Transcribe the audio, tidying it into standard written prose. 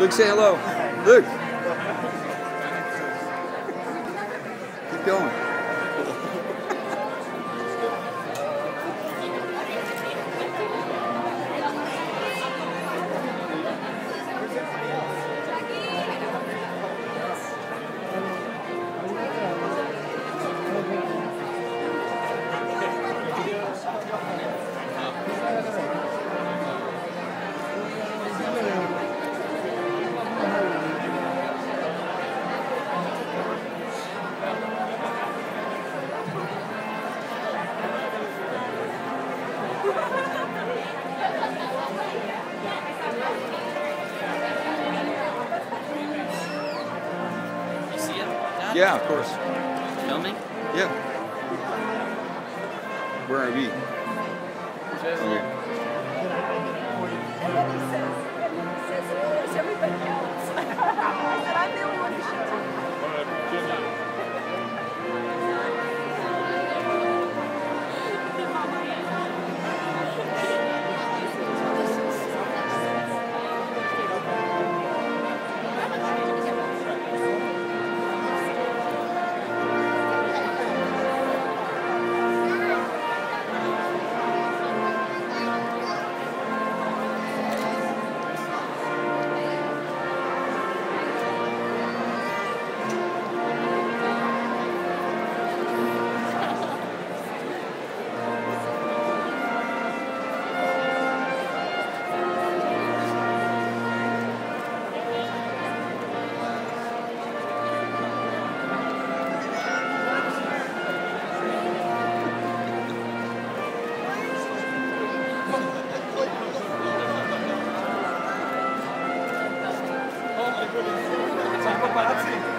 Luke, say hello. Luke. Keep going. You see it? Dad? Yeah, of course. Filming? Yeah. Where are we? Okay. And then he says, where's everybody else? I said, I'm the only one who shows up. Paparazzi.